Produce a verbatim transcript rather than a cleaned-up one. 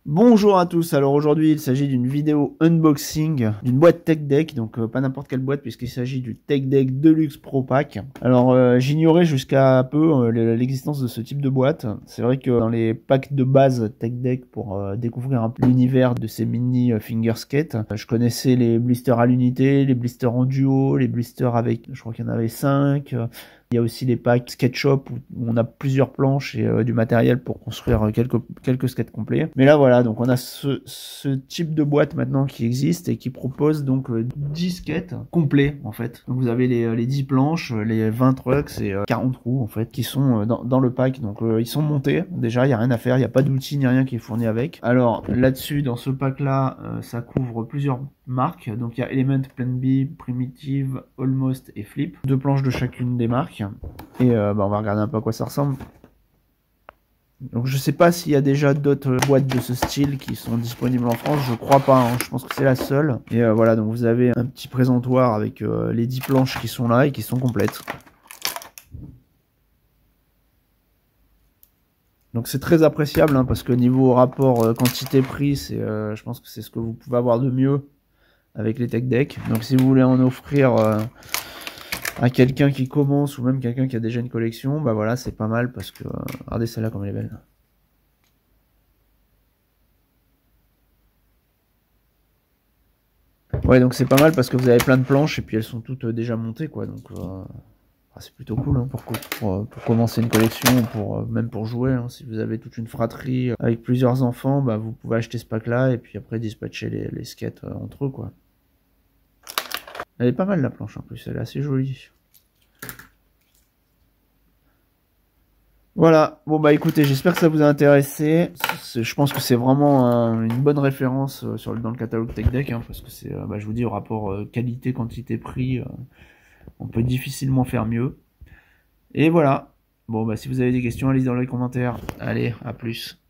Bonjour à tous, alors aujourd'hui il s'agit d'une vidéo unboxing d'une boîte TechDeck, donc euh, pas n'importe quelle boîte puisqu'il s'agit du TechDeck Deluxe Pro Pack. Alors euh, j'ignorais jusqu'à peu euh, l'existence de ce type de boîte. C'est vrai que dans les packs de base TechDeck pour euh, découvrir un peu l'univers de ces mini euh, finger skate, euh, je connaissais les blisters à l'unité, les blisters en duo, les blisters avec, je crois qu'il y en avait cinq. Euh, Il y a aussi les packs SketchUp où on a plusieurs planches et euh, du matériel pour construire quelques, quelques skates complets. Mais là voilà, donc on a ce, ce type de boîte maintenant qui existe et qui propose donc euh, dix skates complets en fait. Donc vous avez les, les dix planches, les vingt trucks et euh, quarante roues en fait qui sont euh, dans, dans le pack. Donc euh, ils sont montés déjà, il n'y a rien à faire, il n'y a pas d'outil ni rien qui est fourni avec. Alors là-dessus, dans ce pack là, euh, ça couvre plusieurs marques. Donc il y a Element, Plan B, Primitive, Almost et Flip. Deux planches de chacune des marques. Et euh, bah, on va regarder un peu à quoi ça ressemble. Donc je sais pas s'il y a déjà d'autres boîtes de ce style qui sont disponibles en France, je crois pas, hein. Je pense que c'est la seule. Et euh, voilà, donc vous avez un petit présentoir avec euh, les dix planches qui sont là et qui sont complètes. Donc c'est très appréciable, hein, parce que niveau rapport euh, quantité-prix, c'est, euh, je pense que c'est ce que vous pouvez avoir de mieux avec les TechDeck. Donc si vous voulez en offrir euh, à quelqu'un qui commence ou même quelqu'un qui a déjà une collection, bah voilà, c'est pas mal parce que euh, regardez celle-là comme elle est belle. Ouais, donc c'est pas mal parce que vous avez plein de planches et puis elles sont toutes euh, déjà montées, quoi. Donc euh, ah, c'est plutôt cool, hein, pour, pour, pour commencer une collection, pour euh, même pour jouer, hein. Si vous avez toute une fratrie euh, avec plusieurs enfants, bah vous pouvez acheter ce pack-là et puis après dispatcher les, les skates euh, entre eux, quoi. Elle est pas mal la planche en plus, elle est assez jolie. Voilà, bon bah écoutez, j'espère que ça vous a intéressé. Je pense que c'est vraiment un, une bonne référence euh, sur le, dans le catalogue TechDeck, hein, parce que c'est, euh, bah, je vous dis, au rapport euh, qualité, quantité, prix, euh, on peut difficilement faire mieux. Et voilà, bon bah si vous avez des questions, allez dans les commentaires. Allez, à plus.